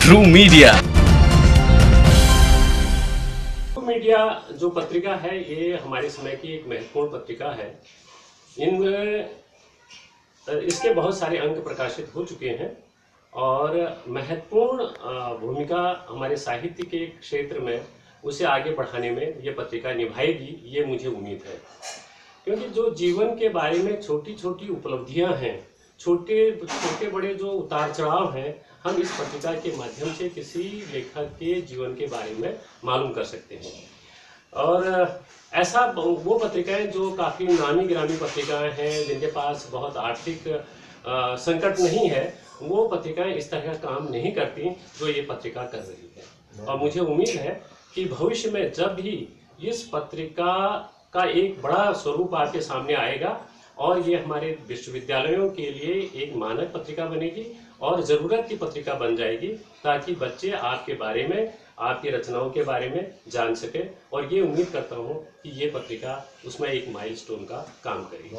True media. True media जो पत्रिका है ये हमारे समय की एक महत्वपूर्ण पत्रिका है। इसके बहुत सारे अंक प्रकाशित हो चुके हैं और महत्वपूर्ण भूमिका हमारे साहित्य के क्षेत्र में उसे आगे बढ़ाने में ये पत्रिका निभाएगी, ये मुझे उम्मीद है। क्योंकि जो जीवन के बारे में छोटी छोटी उपलब्धियां हैं, छोटे बड़े जो उतार चढ़ाव हैं, हम इस पत्रिका के माध्यम से किसी लेखक के जीवन के बारे में मालूम कर सकते हैं। और ऐसा वो पत्रिकाएं जो काफ़ी नामी गिरामी पत्रिकाएं हैं, जिनके पास बहुत आर्थिक संकट नहीं है, वो पत्रिकाएं इस तरह का काम नहीं करती जो ये पत्रिका कर रही है। और मुझे उम्मीद है कि भविष्य में जब भी इस पत्रिका का एक बड़ा स्वरूप आपके सामने आएगा और ये हमारे विश्वविद्यालयों के लिए एक मानक पत्रिका बनेगी और ज़रूरत की पत्रिका बन जाएगी, ताकि बच्चे आपके बारे में, आपकी रचनाओं के बारे में जान सके। और ये उम्मीद करता हूँ कि ये पत्रिका उसमें एक माइलस्टोन का काम करेगी।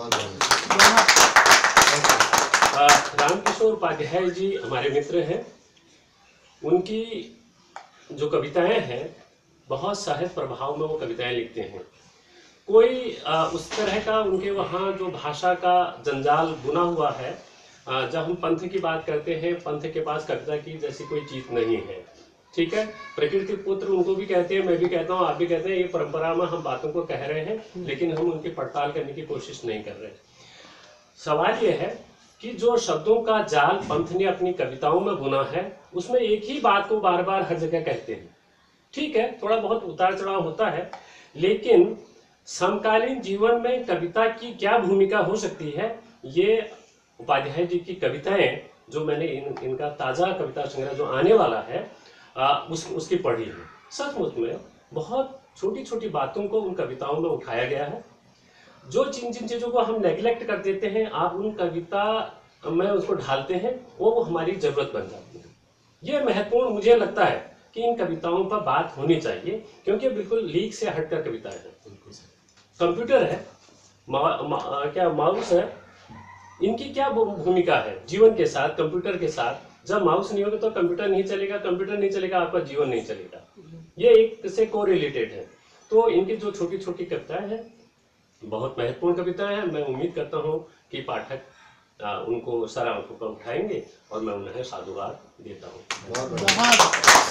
रामकिशोर उपाध्याय जी हमारे मित्र हैं। उनकी जो कविताएं हैं, बहुत सहज प्रभाव में वो कविताएं लिखते हैं। कोई उस तरह का उनके वहाँ जो भाषा का जंजाल बुना हुआ है। जब हम पंथ की बात करते हैं, पंथ के पास कविता की जैसी कोई चीज नहीं है, ठीक है। प्रकृति पुत्र उनको भी कहते हैं, मैं भी कहता हूँ, आप भी कहते हैं। ये परंपरा में हम बातों को कह रहे हैं, लेकिन हम उनकी पड़ताल करने की कोशिश नहीं कर रहे। सवाल ये है कि जो शब्दों का जाल पंथ ने अपनी कविताओं में बुना है, उसमें एक ही बात को बार बार हर जगह कहते हैं। ठीक है, थोड़ा बहुत उतार चढ़ाव होता है, लेकिन समकालीन जीवन में कविता की क्या भूमिका हो सकती है, ये उपाध्याय जी की कविताएं जो मैंने इनका ताज़ा कविता संग्रह जो आने वाला है उसकी पढ़ी है। सचमुच में बहुत छोटी छोटी बातों को उन कविताओं में उठाया गया है। जो जिन चीज़ों को हम नेग्लेक्ट कर देते हैं, आप उन कविता में उसको ढालते हैं, वो हमारी ज़रूरत बन जाती है। ये महत्वपूर्ण मुझे लगता है कि इन कविताओं पर बात होनी चाहिए, क्योंकि बिल्कुल लीक से हटकर कविताएं हैं। कंप्यूटर है, क्या माउस है, इनकी क्या भूमिका है जीवन के साथ, कंप्यूटर के साथ। जब माउस नहीं होगा तो कंप्यूटर नहीं चलेगा, कंप्यूटर नहीं चलेगा, आपका जीवन नहीं चलेगा। ये एक से कोरिलेटेड है। तो इनकी जो छोटी छोटी कविताएं हैं, बहुत महत्वपूर्ण कविताएं हैं। मैं उम्मीद करता हूँ कि पाठक उनको सारा आंखों पर उठाएंगे और मैं उन्हें साधुवाद देता हूँ।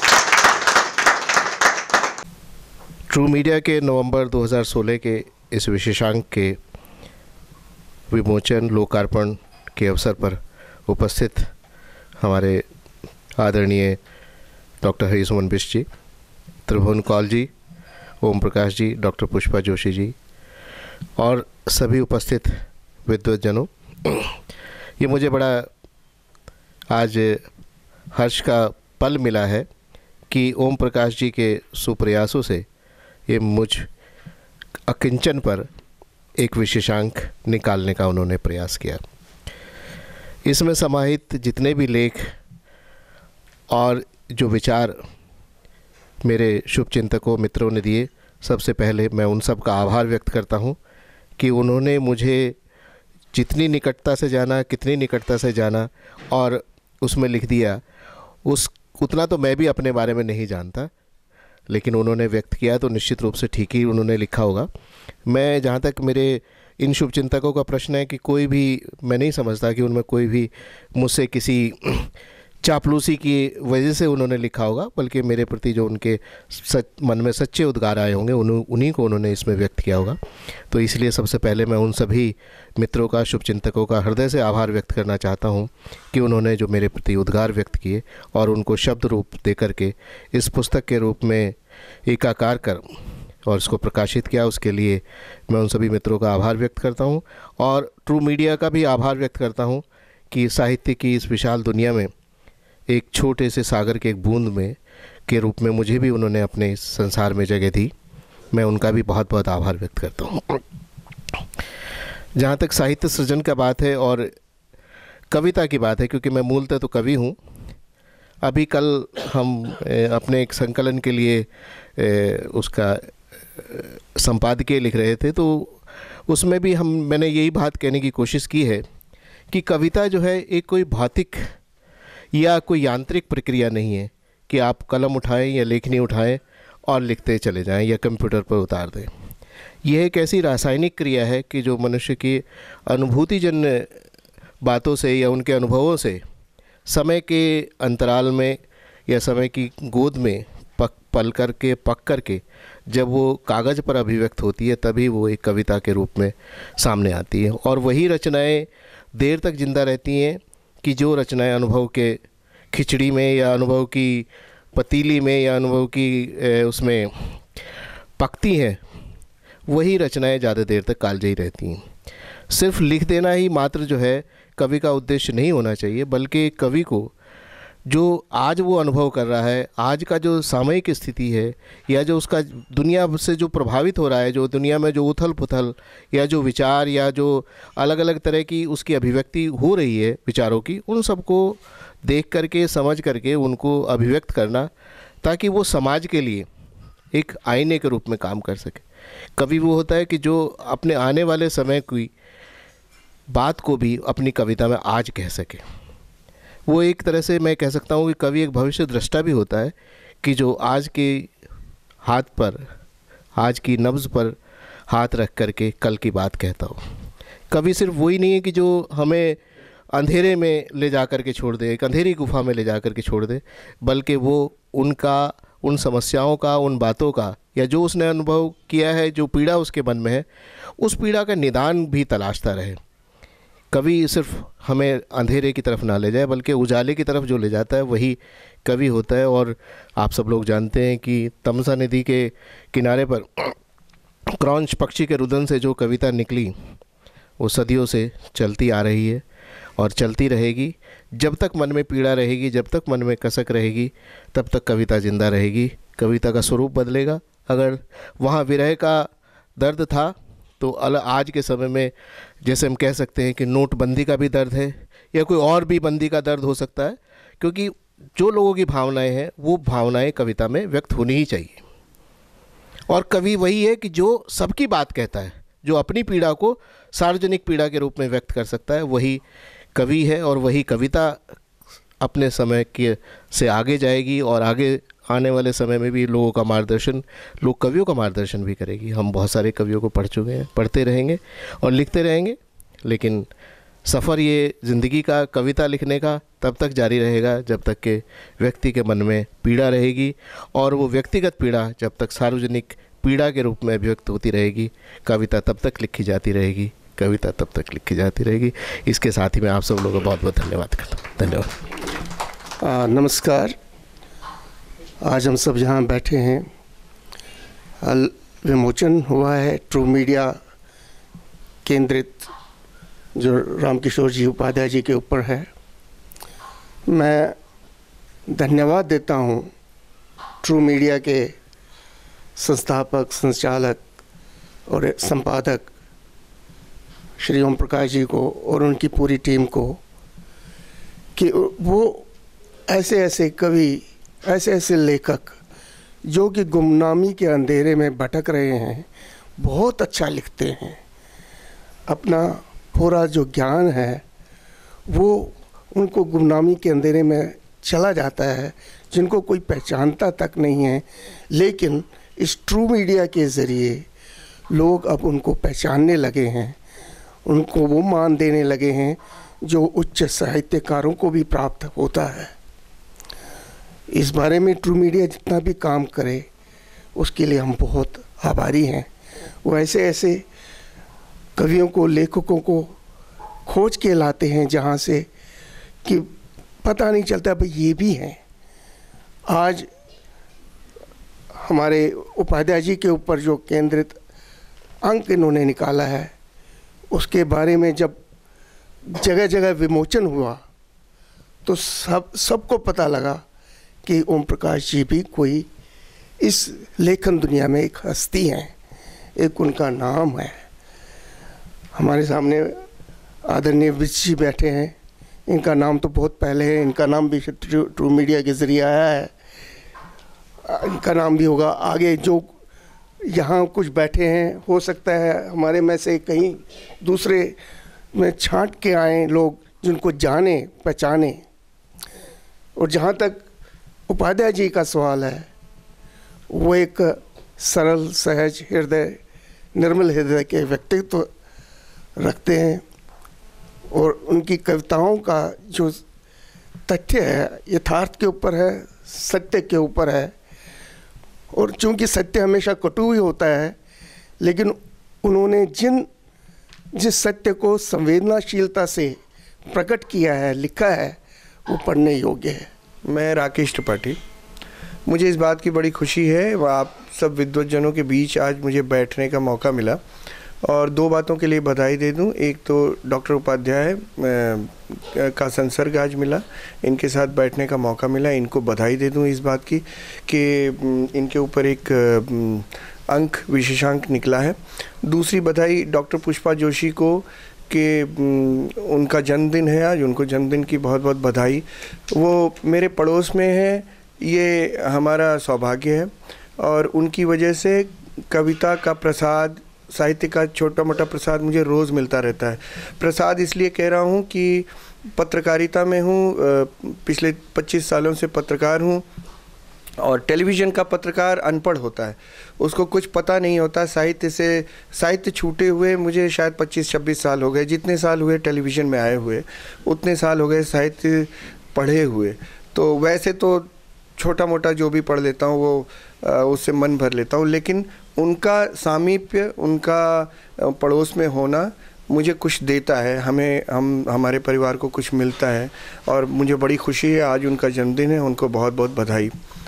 ट्रू मीडिया के नवंबर 2016 के इस विशेषांक के विमोचन लोकार्पण के अवसर पर उपस्थित हमारे आदरणीय डॉक्टर हरिसुमन बिष्ट जी, त्रिभुवन कौल जी, ओम प्रकाश जी, डॉक्टर पुष्पा जोशी जी और सभी उपस्थित विद्वज्जनों, ये मुझे बड़ा आज हर्ष का पल मिला है कि ओम प्रकाश जी के सुप्रयासों से ये मुझ अकिंचन पर एक विशेषांक निकालने का उन्होंने प्रयास किया। इसमें समाहित जितने भी लेख और जो विचार मेरे शुभचिंतकों मित्रों ने दिए, सबसे पहले मैं उन सब का आभार व्यक्त करता हूँ कि उन्होंने मुझे जितनी निकटता से जाना, कितनी निकटता से जाना और उसमें लिख दिया। उतना तो मैं भी अपने बारे में नहीं जानता, लेकिन उन्होंने व्यक्त किया तो निश्चित रूप से ठीक ही उन्होंने लिखा होगा। मैं जहाँ तक मेरे इन शुभचिंतकों का प्रश्न है कि कोई भी, मैं नहीं समझता कि उनमें कोई भी मुझसे किसी चापलूसी की वजह से उन्होंने लिखा होगा, बल्कि मेरे प्रति जो उनके मन में सच्चे उद्गार आए होंगे उन्हीं को उन्होंने इसमें व्यक्त किया होगा। तो इसलिए सबसे पहले मैं उन सभी मित्रों का, शुभचिंतकों का हृदय से आभार व्यक्त करना चाहता हूं कि उन्होंने जो मेरे प्रति उद्गार व्यक्त किए और उनको शब्द रूप दे करके इस पुस्तक के रूप में एकाकार कर और इसको प्रकाशित किया। उसके लिए मैं उन सभी मित्रों का आभार व्यक्त करता हूं और ट्रू मीडिया का भी आभार व्यक्त करता हूं कि साहित्य की इस विशाल दुनिया में एक छोटे से सागर के एक बूंद में के रूप में मुझे भी उन्होंने अपने इस संसार में जगह दी। मैं उनका भी बहुत बहुत आभार व्यक्त करता हूँ। जहाँ तक साहित्य सृजन का बात है और कविता की बात है, क्योंकि मैं मूलतः तो कवि हूँ। अभी कल हम अपने एक संकलन के लिए उसका संपादकीय लिख रहे थे, तो उसमें भी मैंने यही बात कहने की कोशिश की है कि कविता जो है एक कोई भौतिक या कोई यांत्रिक प्रक्रिया नहीं है। कि आप कलम उठाएं या लेखनी उठाएं और लिखते चले जाएं या कंप्यूटर पर उतार दें। यह एक ऐसी रासायनिक क्रिया है कि जो मनुष्य की अनुभूतिजन्य बातों से या उनके अनुभवों से समय के अंतराल में या समय की गोद में पक करके जब वो कागज़ पर अभिव्यक्त होती है, तभी वो एक कविता के रूप में सामने आती है। और वही रचनाएं देर तक जिंदा रहती हैं कि जो रचनाएं अनुभव के खिचड़ी में या अनुभव की पतीली में या अनुभव की उसमें पकती हैं, वही रचनाएं ज़्यादा देर तक कालजयी रहती हैं। सिर्फ लिख देना ही मात्र जो है कवि का उद्देश्य नहीं होना चाहिए, बल्कि कवि को जो आज वो अनुभव कर रहा है, आज का जो सामयिक स्थिति है या जो उसका दुनिया से जो प्रभावित हो रहा है, जो दुनिया में जो उथल पुथल या जो विचार या जो अलग अलग तरह की उसकी अभिव्यक्ति हो रही है विचारों की, उन सबको देख करके समझ करके उनको अभिव्यक्त करना, ताकि वो समाज के लिए एक आईने के रूप में काम कर सके। कवि वो होता है कि जो अपने आने वाले समय की बात को भी अपनी कविता में आज कह सके। वो एक तरह से मैं कह सकता हूँ कि कवि एक भविष्य दृष्टा भी होता है कि जो आज के हाथ पर, आज की नब्ज़ पर हाथ रख करके कल की बात कहता हो। कवि सिर्फ वही नहीं है कि जो हमें अंधेरे में ले जा कर के छोड़ दे, एक अंधेरी गुफा में ले जा कर के छोड़ दे, बल्कि वो उन समस्याओं का, उन बातों का, या जो उसने अनुभव किया है, जो पीड़ा उसके मन में है, उस पीड़ा का निदान भी तलाशता रहे। कवि सिर्फ हमें अंधेरे की तरफ ना ले जाए, बल्कि उजाले की तरफ जो ले जाता है वही कवि होता है। और आप सब लोग जानते हैं कि तमसा नदी के किनारे पर क्रॉंच पक्षी के रुदन से जो कविता निकली, वो सदियों से चलती आ रही है और चलती रहेगी। जब तक मन में पीड़ा रहेगी, जब तक मन में कसक रहेगी, तब तक कविता जिंदा रहेगी। कविता का स्वरूप बदलेगा। अगर वहाँ विरह का दर्द था, तो आज के समय में जैसे हम कह सकते हैं कि नोटबंदी का भी दर्द है, या कोई और भी बंदी का दर्द हो सकता है, क्योंकि जो लोगों की भावनाएं हैं, वो भावनाएं कविता में व्यक्त होनी ही चाहिए। और कवि वही है कि जो सबकी बात कहता है, जो अपनी पीड़ा को सार्वजनिक पीड़ा के रूप में व्यक्त कर सकता है, वही कवि है। और वही कविता अपने समय के से आगे जाएगी और आगे आने वाले समय में भी लोगों का मार्गदर्शन, लोग कवियों का मार्गदर्शन भी करेगी। हम बहुत सारे कवियों को पढ़ चुके हैं, पढ़ते रहेंगे और लिखते रहेंगे, लेकिन सफ़र ये ज़िंदगी का कविता लिखने का तब तक जारी रहेगा जब तक के व्यक्ति के मन में पीड़ा रहेगी। और वो व्यक्तिगत पीड़ा जब तक सार्वजनिक पीड़ा के रूप में अभिव्यक्त होती रहेगी, कविता तब तक लिखी जाती रहेगी, कविता तब तक लिखी जाती रहेगी। इसके साथ ही मैं आप सब लोगों का बहुत बहुत धन्यवाद करता हूँ। धन्यवाद। नमस्कार। आज हम सब यहाँ बैठे हैं, विमोचन हुआ है ट्रू मीडिया केंद्रित जो रामकिशोर जी उपाध्याय जी के ऊपर है। मैं धन्यवाद देता हूँ ट्रू मीडिया के संस्थापक, संचालक और संपादक श्री ओम प्रकाश जी को और उनकी पूरी टीम को, कि वो ऐसे ऐसे कवि, ऐसे ऐसे लेखक जो कि गुमनामी के अंधेरे में भटक रहे हैं, बहुत अच्छा लिखते हैं। अपना पूरा जो ज्ञान है वो उनको गुमनामी के अंधेरे में चला जाता है, जिनको कोई पहचानता तक नहीं है। लेकिन इस ट्रू मीडिया के ज़रिए लोग अब उनको पहचानने लगे हैं, उनको वो मान देने लगे हैं जो उच्च साहित्यकारों को भी प्राप्त होता है। इस बारे में ट्रू मीडिया जितना भी काम करे उसके लिए हम बहुत आभारी हैं। वो ऐसे ऐसे कवियों को, लेखकों को खोज के लाते हैं जहाँ से कि पता नहीं चलता भाई ये भी हैं। आज हमारे उपाध्याय जी के ऊपर जो केंद्रित अंक इन्होंने निकाला है, उसके बारे में जब जगह जगह विमोचन हुआ तो सबको पता लगा कि ओम प्रकाश जी भी कोई इस लेखन दुनिया में एक हस्ती हैं, एक उनका नाम है। हमारे सामने आदरणीय विच जी बैठे हैं, इनका नाम तो बहुत पहले है, इनका नाम भी ट्रू मीडिया के ज़रिए आया है, इनका नाम भी होगा आगे। जो यहाँ कुछ बैठे हैं, हो सकता है हमारे में से कहीं दूसरे में छांट के आए लोग जिनको जाने पहचाने। और जहाँ तक उपाध्याय जी का सवाल है, वो एक सरल, सहज हृदय, निर्मल हृदय के व्यक्तित्व रखते हैं और उनकी कविताओं का जो तथ्य है यथार्थ के ऊपर है, सत्य के ऊपर है। और चूंकि सत्य हमेशा कटु ही होता है, लेकिन उन्होंने जिस सत्य को संवेदनशीलता से प्रकट किया है, लिखा है, वो पढ़ने योग्य है। मैं राकेश त्रिपाठी। मुझे इस बात की बड़ी खुशी है, वह आप सब विद्वज्जनों के बीच आज मुझे बैठने का मौका मिला, और दो बातों के लिए बधाई दे दूं। एक तो डॉक्टर उपाध्याय का संसर्ग आज मिला, इनके साथ बैठने का मौका मिला, इनको बधाई दे दूं इस बात की कि इनके ऊपर एक अंक विशेषांक निकला है। दूसरी बधाई डॉक्टर पुष्पा जोशी को कि उनका जन्मदिन है आज, उनको जन्मदिन की बहुत बहुत बधाई। वो मेरे पड़ोस में है, ये हमारा सौभाग्य है, और उनकी वजह से कविता का प्रसाद, साहित्य का छोटा मोटा प्रसाद मुझे रोज़ मिलता रहता है। प्रसाद इसलिए कह रहा हूँ कि पत्रकारिता में हूँ, पिछले 25 सालों से पत्रकार हूँ, और टेलीविज़न का पत्रकार अनपढ़ होता है, उसको कुछ पता नहीं होता साहित्य छूटे हुए मुझे शायद 25-26 साल हो गए। जितने साल हुए टेलीविज़न में आए हुए, उतने साल हो गए साहित्य पढ़े हुए। तो वैसे तो छोटा मोटा जो भी पढ़ लेता हूँ वो उससे मन भर लेता हूँ, लेकिन उनका सामीप्य, उनका पड़ोस में होना मुझे कुछ देता है, हमारे परिवार को कुछ मिलता है, और मुझे बड़ी खुशी है। आज उनका जन्मदिन है, उनको बहुत बहुत बधाई।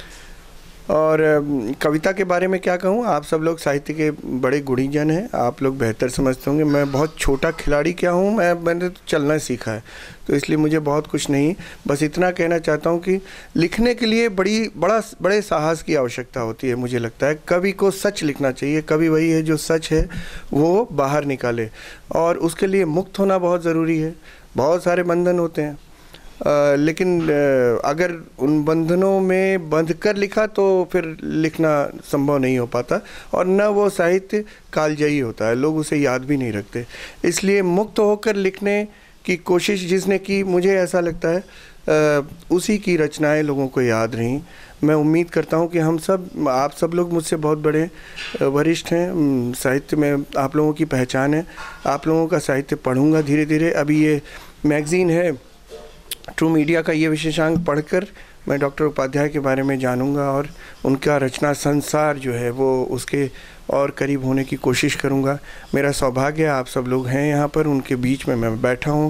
और कविता के बारे में क्या कहूँ, आप सब लोग साहित्य के बड़े गुणीजन हैं, आप लोग बेहतर समझते होंगे। मैं बहुत छोटा खिलाड़ी क्या हूँ, मैंने तो चलना सीखा है, तो इसलिए मुझे बहुत कुछ नहीं, बस इतना कहना चाहता हूँ कि लिखने के लिए बड़े साहस की आवश्यकता होती है। मुझे लगता है कवि को सच लिखना चाहिए, कवि वही है जो सच है वो बाहर निकाले, और उसके लिए मुक्त होना बहुत ज़रूरी है। बहुत सारे बंधन होते हैं, लेकिन अगर उन बंधनों में बंध कर लिखा तो फिर लिखना संभव नहीं हो पाता, और न वो साहित्य कालजयी होता है, लोग उसे याद भी नहीं रखते। इसलिए मुक्त होकर लिखने की कोशिश जिसने की, मुझे ऐसा लगता है उसी की रचनाएं लोगों को याद रहीं। मैं उम्मीद करता हूं कि आप सब लोग मुझसे बहुत बड़े वरिष्ठ हैं, साहित्य में आप लोगों की पहचान है, आप लोगों का साहित्य पढ़ूंगा धीरे धीरे। अभी ये मैगज़ीन है ट्रू मीडिया का, ये विशेषांक पढ़कर मैं डॉक्टर उपाध्याय के बारे में जानूंगा, और उनका रचना संसार जो है वो उसके और करीब होने की कोशिश करूंगा। मेरा सौभाग्य है आप सब लोग हैं यहाँ पर, उनके बीच में मैं बैठा हूँ।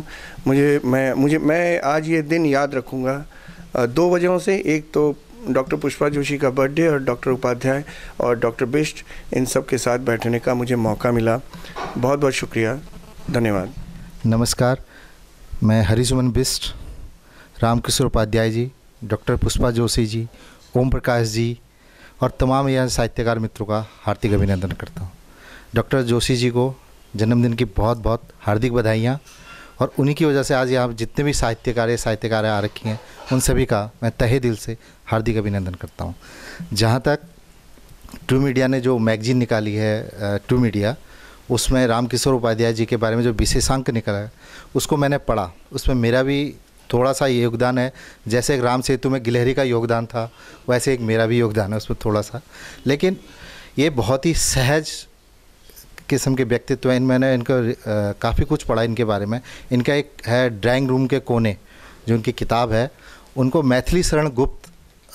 मैं आज ये दिन याद रखूँगा 2 वजहों से। एक तो डॉक्टर पुष्पा जोशी का बर्थडे, और डॉक्टर उपाध्याय और डॉक्टर बिष्ट, इन सब के साथ बैठने का मुझे मौका मिला। बहुत बहुत शुक्रिया, धन्यवाद। नमस्कार, मैं हरिसुमन बिष्ट, रामकिशोर उपाध्याय जी, डॉक्टर पुष्पा जोशी जी, ओम प्रकाश जी और तमाम यहाँ साहित्यकार मित्रों का हार्दिक अभिनंदन करता हूँ। डॉक्टर जोशी जी को जन्मदिन की बहुत बहुत हार्दिक बधाइयाँ, और उन्हीं की वजह से आज यहाँ जितने भी साहित्यकार आ रखी हैं, उन सभी का मैं तहे दिल से हार्दिक अभिनंदन करता हूँ। जहाँ तक ट्रू मीडिया ने जो मैगज़ीन निकाली है ट्रू मीडिया, उसमें रामकिशोर उपाध्याय जी के बारे में जो विशेषांक निकला है उसको मैंने पढ़ा। उसमें मेरा भी थोड़ा सा योगदान है, जैसे एक राम सेतु में गिलहरी का योगदान था, वैसे एक मेरा भी योगदान है उसमें थोड़ा सा। लेकिन ये बहुत ही सहज किस्म के व्यक्तित्व हैं। मैंने इनका काफ़ी कुछ पढ़ा इनके बारे में। इनका एक है ड्राइंग रूम के कोने, जो उनकी किताब है, उनको मैथिली शरण गुप्त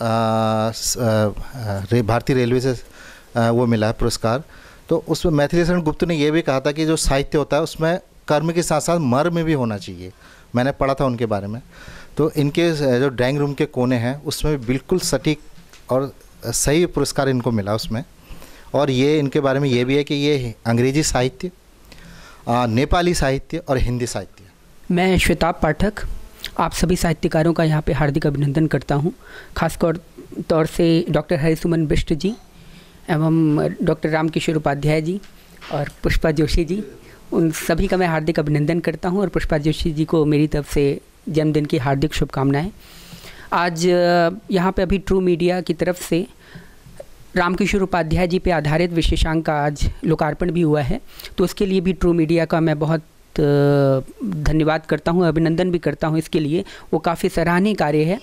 भारतीय रेलवे से वो मिला है पुरस्कार। तो उसमें मैथिली शरण गुप्त ने ये भी कहा था कि जो साहित्य होता है उसमें कर्म के साथ साथ मर्म भी होना चाहिए। मैंने पढ़ा था उनके बारे में। तो इनके जो ड्राइंग रूम के कोने हैं उसमें बिल्कुल सटीक और सही पुरस्कार इनको मिला उसमें। और ये इनके बारे में ये भी है कि ये अंग्रेजी साहित्य, नेपाली साहित्य और हिंदी साहित्य। मैं श्वेताब पाठक आप सभी साहित्यकारों का यहाँ पे हार्दिक अभिनंदन करता हूँ, खासकर तौर से डॉक्टर हरिसुमन बिष्ट जी एवं डॉक्टर रामकिशोर उपाध्याय जी और पुष्पा जोशी जी, उन सभी का मैं हार्दिक अभिनंदन करता हूं, और पुष्पा जोशी जी को मेरी तरफ से जन्मदिन की हार्दिक शुभकामनाएं। आज यहाँ पे अभी ट्रू मीडिया की तरफ से रामकिशोर उपाध्याय जी पे आधारित विशेषांक का आज लोकार्पण भी हुआ है, तो उसके लिए भी ट्रू मीडिया का मैं बहुत धन्यवाद करता हूँ, अभिनंदन भी करता हूँ इसके लिए। वो काफ़ी सराहनीय कार्य है,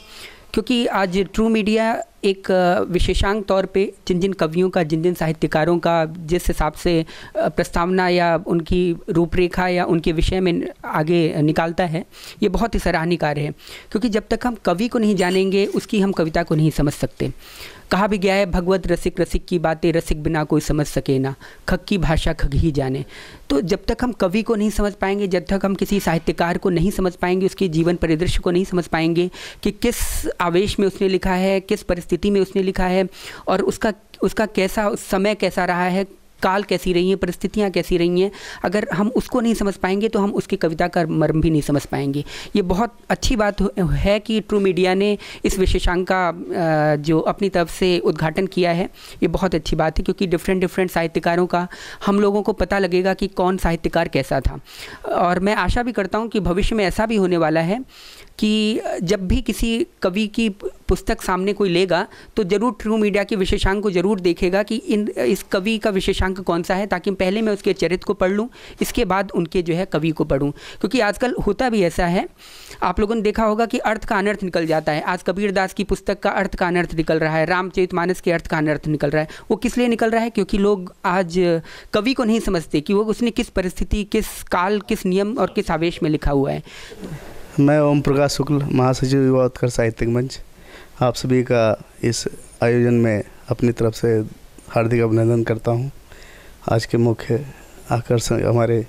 क्योंकि आज ट्रू मीडिया एक विशेषांक तौर पे जिन जिन कवियों का, जिन जिन साहित्यकारों का जिस हिसाब से प्रस्तावना या उनकी रूपरेखा या उनके विषय में आगे निकालता है, ये बहुत ही सराहनीय कार्य है। क्योंकि जब तक हम कवि को नहीं जानेंगे उसकी हम कविता को नहीं समझ सकते। कहा भी गया है, भगवत रसिक रसिक की बातें रसिक बिना कोई समझ सके ना, खग की भाषा खग ही जाने। तो जब तक हम कवि को नहीं समझ पाएंगे, जब तक हम किसी साहित्यकार को नहीं समझ पाएंगे, उसके जीवन परिदृश्य को नहीं समझ पाएंगे कि किस आवेश में उसने लिखा है, किस परिस्थिति में उसने लिखा है और उसका कैसा समय कैसा रहा है, काल कैसी रही हैं, परिस्थितियाँ कैसी रही हैं, अगर हम उसको नहीं समझ पाएंगे तो हम उसकी कविता का मर्म भी नहीं समझ पाएंगे। ये बहुत अच्छी बात है कि ट्रू मीडिया ने इस विशेषांक का जो अपनी तरफ से उद्घाटन किया है, ये बहुत अच्छी बात है। क्योंकि डिफरेंट साहित्यकारों का हम लोगों को पता लगेगा कि कौन साहित्यकार कैसा था। और मैं आशा भी करता हूँ कि भविष्य में ऐसा भी होने वाला है कि जब भी किसी कवि की पुस्तक सामने कोई लेगा तो ज़रूर ट्रू मीडिया के विशेषांक को ज़रूर देखेगा कि इस कवि का विशेषांक कौन सा है, ताकि पहले मैं उसके चरित्र को पढ़ लूँ, इसके बाद उनके जो है कवि को पढ़ूँ। क्योंकि आजकल होता भी ऐसा है, आप लोगों ने देखा होगा कि अर्थ का अनर्थ निकल जाता है। आज कबीरदास की पुस्तक का अर्थ का अनर्थ निकल रहा है, रामचरितमानस के अर्थ का अनर्थ निकल रहा है। वो किस लिए निकल रहा है? क्योंकि लोग आज कवि को नहीं समझते कि वो उसने किस परिस्थिति, किस काल, किस नियम और किस आवेश में लिखा हुआ है। मैं ओम प्रकाश शुक्ल, महासचिव युवा उत्कर्ष साहित्यिक मंच, आप सभी का इस आयोजन में अपनी तरफ से हार्दिक अभिनंदन करता हूं। आज के मुख्य आकर्षण हमारे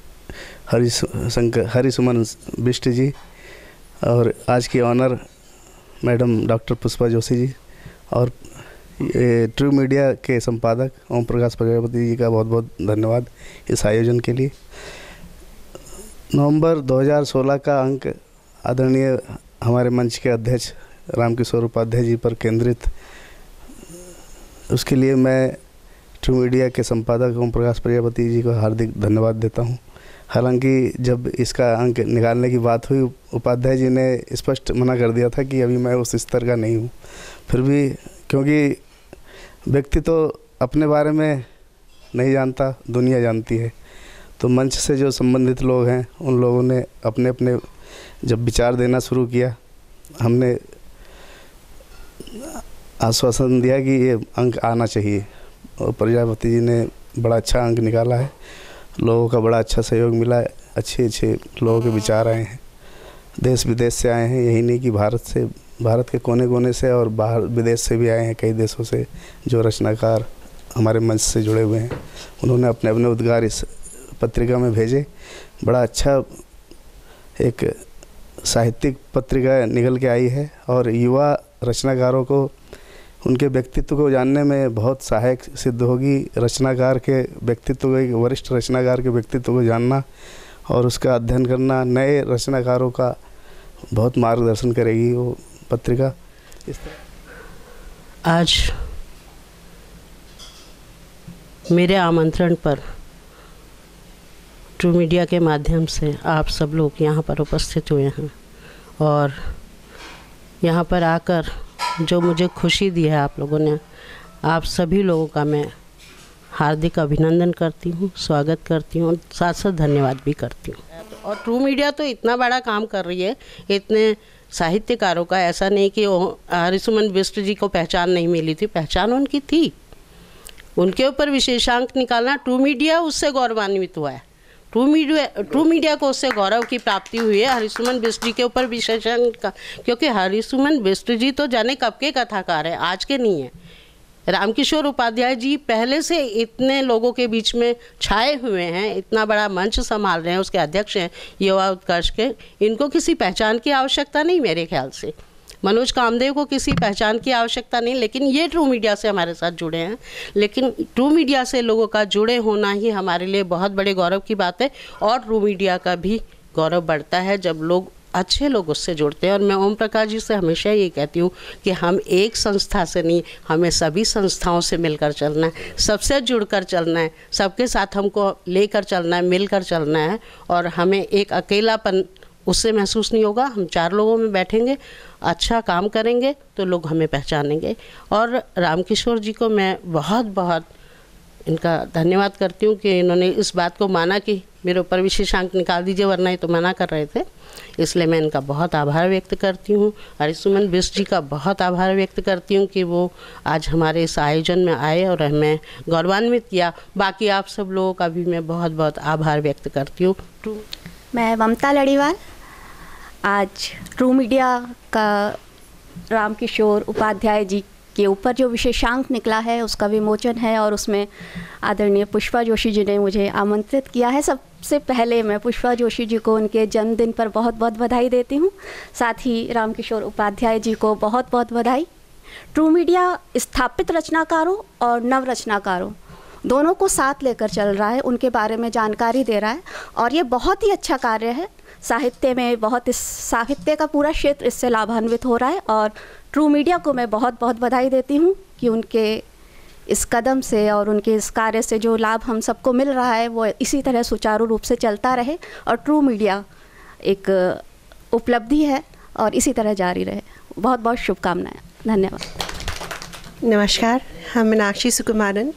हरिसुमन बिष्ट जी और आज की honour madam doctor Pushpa Joshi ji और ट्रू मीडिया के संपादक ओम प्रकाश प्रजापति जी का बहुत बहुत धन्यवाद इस आयोजन के लिए। नवंबर 2016 का अंक आदरणीय हमारे मंच के अध्यक्ष रामकिशोर उपाध्याय जी पर केंद्रित, उसके लिए मैं ट्रू मीडिया के संपादक ओम प्रकाश प्रजापति जी को हार्दिक धन्यवाद देता हूं। हालांकि जब इसका अंक निकालने की बात हुई, उपाध्याय जी ने स्पष्ट मना कर दिया था कि अभी मैं उस स्तर का नहीं हूं। फिर भी क्योंकि व्यक्ति तो अपने बारे में नहीं जानता, दुनिया जानती है, तो मंच से जो संबंधित लोग हैं उन लोगों ने अपने अपने जब विचार देना शुरू किया, हमने आश्वासन दिया कि ये अंक आना चाहिए और प्रजापति जी ने बड़ा अच्छा अंक निकाला है। लोगों का बड़ा अच्छा सहयोग मिला है, अच्छे लोगों के विचार आए हैं, देश विदेश से आए हैं। यही नहीं कि भारत के कोने कोने से और बाहर विदेश से भी आए हैं, कई देशों से जो रचनाकार हमारे मंच से जुड़े हुए हैं, उन्होंने अपने अपने उद्गार इस पत्रिका में भेजे। बड़ा अच्छा एक साहित्यिक पत्रिका निकल के आई है और युवा रचनाकारों को उनके व्यक्तित्व को जानने में बहुत सहायक सिद्ध होगी। रचनाकार के व्यक्तित्व को, एक वरिष्ठ रचनाकार के व्यक्तित्व को जानना और उसका अध्ययन करना नए रचनाकारों का बहुत मार्गदर्शन करेगी वो पत्रिका। इस तरह आज मेरे आमंत्रण पर ट्रू मीडिया के माध्यम से आप सब लोग यहाँ पर उपस्थित हुए हैं और यहाँ पर आकर जो मुझे खुशी दी है आप लोगों ने, आप सभी लोगों का मैं हार्दिक अभिनंदन करती हूँ, स्वागत करती हूँ, साथ साथ धन्यवाद भी करती हूँ। और ट्रू मीडिया तो इतना बड़ा काम कर रही है, इतने साहित्यकारों का, ऐसा नहीं कि हरिसुमन बिष्ट जी को पहचान नहीं मिली थी, पहचान उनकी थी। उनके ऊपर विशेषांक निकालना, ट्रू मीडिया उससे गौरवान्वित हुआ है। ट्रू मीडिया को उससे गौरव की प्राप्ति हुई है हरिसुमन बिष्ट जी के ऊपर विशेषांक का, क्योंकि हरिसुमन बिष्ट जी तो जाने कब के कथाकार हैं, आज के नहीं है। रामकिशोर उपाध्याय जी पहले से इतने लोगों के बीच में छाए हुए हैं, इतना बड़ा मंच संभाल रहे हैं, उसके अध्यक्ष हैं युवा उत्कर्ष के। इनको किसी पहचान की आवश्यकता नहीं, मेरे ख्याल से मनोज कामदेव को किसी पहचान की आवश्यकता नहीं, लेकिन ये ट्रू मीडिया से हमारे साथ जुड़े हैं। लेकिन ट्रू मीडिया से लोगों का जुड़े होना ही हमारे लिए बहुत बड़े गौरव की बात है और ट्रू मीडिया का भी गौरव बढ़ता है जब लोग, अच्छे लोग उससे जुड़ते हैं। और मैं ओम प्रकाश जी से हमेशा ये कहती हूँ कि हम एक संस्था से नहीं, हमें सभी संस्थाओं से मिलकर चलना है, सबसे जुड़कर चलना है, सबके साथ हमको लेकर चलना है, मिलकर चलना है। और हमें एक अकेलापन उससे महसूस नहीं होगा। हम 4 लोगों में बैठेंगे, अच्छा काम करेंगे तो लोग हमें पहचानेंगे। और रामकिशोर जी को मैं बहुत बहुत इनका धन्यवाद करती हूँ कि इन्होंने इस बात को माना कि मेरे ऊपर विशेषांक निकाल दीजिए, वरना ये तो मना कर रहे थे। इसलिए मैं इनका बहुत आभार व्यक्त करती हूँ। हरीसुमन बिष्ट जी का बहुत आभार व्यक्त करती हूँ कि वो आज हमारे इस आयोजन में आए और हमें गौरवान्वित किया। बाकी आप सब लोगों का भी मैं बहुत बहुत आभार व्यक्त करती हूँ। मैं ममता लड़ीवाल, आज ट्रू मीडिया का रामकिशोर उपाध्याय जी के ऊपर जो विशेषांक निकला है उसका विमोचन है और उसमें आदरणीय पुष्पा जोशी जी ने मुझे आमंत्रित किया है। सबसे पहले मैं पुष्पा जोशी जी को उनके जन्मदिन पर बहुत बहुत बधाई देती हूँ। साथ ही रामकिशोर उपाध्याय जी को बहुत बहुत बधाई। ट्रू मीडिया स्थापित रचनाकारों और नव रचनाकारों दोनों को साथ लेकर चल रहा है, उनके बारे में जानकारी दे रहा है और ये बहुत ही अच्छा कार्य है। साहित्य में बहुत इस साहित्य का पूरा क्षेत्र इससे लाभान्वित हो रहा है और ट्रू मीडिया को मैं बहुत बहुत बधाई देती हूँ कि उनके इस कदम से और उनके इस कार्य से जो लाभ हम सबको मिल रहा है वो इसी तरह सुचारू रूप से चलता रहे और ट्रू मीडिया एक उपलब्धि है और इसी तरह जारी रहे। बहुत बहुत शुभकामनाएं। धन्यवाद। नमस्कार, हम मीनाक्षी सुकुमारन।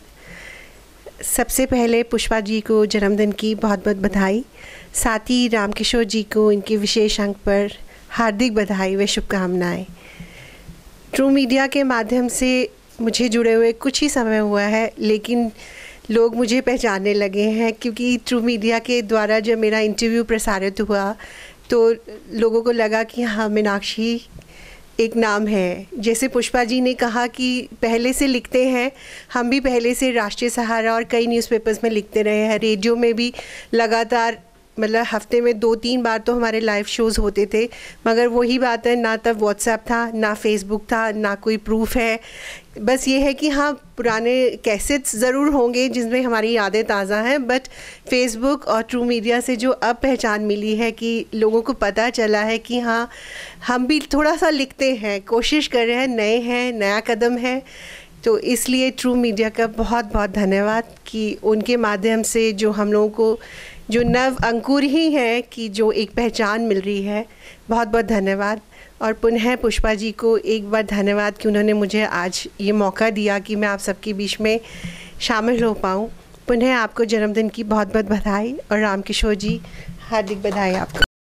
सबसे पहले पुष्पा जी को जन्मदिन की बहुत बहुत बधाई, साथ ही रामकिशोर जी को इनके विशेष अंक पर हार्दिक बधाई व शुभकामनाएं। ट्रू मीडिया के माध्यम से मुझे जुड़े हुए कुछ ही समय हुआ है, लेकिन लोग मुझे पहचानने लगे हैं क्योंकि ट्रू मीडिया के द्वारा जब मेरा इंटरव्यू प्रसारित हुआ तो लोगों को लगा कि हाँ, मीनाक्षी एक नाम है। जैसे पुष्पा जी ने कहा कि पहले से लिखते हैं, हम भी पहले से राष्ट्रीय सहारा और कई न्यूज़पेपर्स में लिखते रहे हैं, रेडियो में भी लगातार, मतलब हफ्ते में 2-3 बार तो हमारे लाइव शोज़ होते थे। मगर वही बात है, ना तब व्हाट्सएप था, ना फेसबुक था, ना कोई प्रूफ है। बस ये है कि हाँ, पुराने कैसेट्स ज़रूर होंगे जिसमें हमारी यादें ताज़ा हैं, बट फेसबुक और ट्रू मीडिया से जो अब पहचान मिली है कि लोगों को पता चला है कि हाँ, हम भी थोड़ा सा लिखते हैं, कोशिश कर रहे हैं, नए हैं, नया कदम है। तो इसलिए ट्रू मीडिया का बहुत बहुत धन्यवाद कि उनके माध्यम से जो हम लोगों को जो नव अंकुर ही है कि जो एक पहचान मिल रही है। बहुत बहुत धन्यवाद। और पुनः पुष्पा जी को एक बार धन्यवाद कि उन्होंने मुझे आज ये मौका दिया कि मैं आप सबके बीच में शामिल हो पाऊँ। पुनः आपको जन्मदिन की बहुत बहुत बधाई और रामकिशोर जी, हार्दिक बधाई आपको।